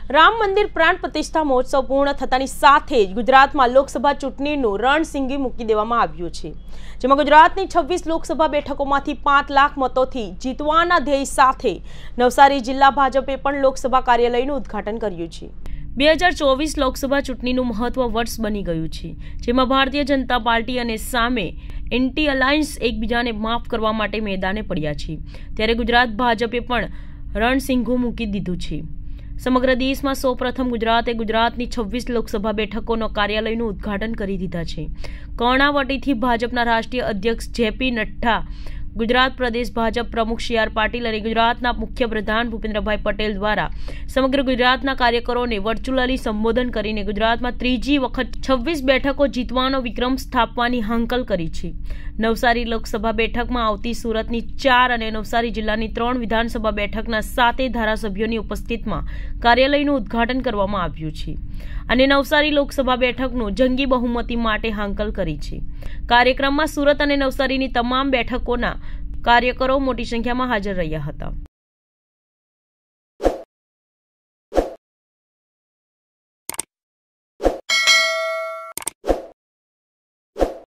રામ મંદિર પ્રાણ પ્રતિષ્ઠા મહોત્સવ પૂર્ણ થતાની સાથે જ ગુજરાતમાં લોકસભા ચૂંટણીનું રણસિંગી મૂકી દેવામાં આવ્યું છે, જેમાં ગુજરાતની 26 લોકસભા બેઠકોમાંથી 5 લાખ મતોથી જીતવાના ધ્યેય સાથે નવસારી જિલ્લા ભાજપે પણ લોકસભા કાર્યાલયનું ઉદ્ઘાટન કર્યું છે। 2024 લોકસભા ચૂંટણીનું મહત્વ વર્ષ બની ગયું છે, જેમાં ભારતીય જનતા પાર્ટી અને સામે એન્ટી અલાયન્સ એકબીજાને માફ કરવા માટે મેદાને પડ્યા છે, ત્યારે ગુજરાત ભાજપે પણ રણસિંગું મૂકી દીધું છે। સમગ્ર દેશમાં સૌપ્રથમ ગુજરાતે ગુજરાતની 26 લોકસભા બેઠકોનો કાર્યાલયનું ઉદ્ઘાટન કરી દીધા છે। કર્ણાવતીથી ભાજપના રાષ્ટ્રીય અધ્યક્ષ જેપી નડ્ડા, ગુજરાત પ્રદેશ ભાજપ પ્રમુખ સી આર પાટીલ અને ગુજરાતના મુખ્યપ્રધાન ભૂપેન્દ્રભાઈ પટેલ દ્વારા સમગ્ર ગુજરાતના કાર્યકરોને વર્ચ્યુઅલી સંબોધન કરીને ગુજરાતમાં ત્રીજી વખત 26 બેઠકો જીતવાનો વિક્રમ સ્થાપવાની હાંકલ કરી છે। નવસારી લોકસભા બેઠકમાં આવતી સુરતની 4 અને નવસારી જિલ્લાની 3 વિધાનસભા બેઠકના 7 ધારાસભ્યોની ઉપસ્થિતિમાં કાર્યાલયનું ઉદ્ઘાટન કરવામાં આવ્યું છે અને નવસારી લોકસભા બેઠકનું જંગી બહુમતી માટે હાંકલ કરી છે। કાર્યક્રમમાં સુરત અને નવસારીની તમામ બેઠકોના કાર્યકરો મોટી સંખ્યામાં હાજર રહ્યા હતા।